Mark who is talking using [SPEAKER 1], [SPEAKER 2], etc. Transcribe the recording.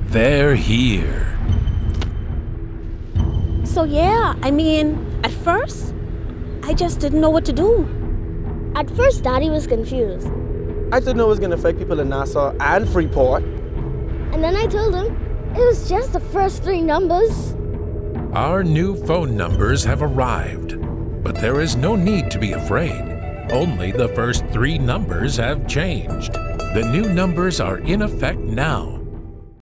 [SPEAKER 1] They're here.
[SPEAKER 2] So yeah, at first, I just didn't know what to do.
[SPEAKER 3] At first, Daddy was confused.
[SPEAKER 4] I didn't know it was going to affect people in Nassau and Freeport.
[SPEAKER 3] And then I told him it was just the first 3 numbers.
[SPEAKER 1] Our new phone numbers have arrived, but there is no need to be afraid. Only the first 3 numbers have changed. The new numbers are in effect now.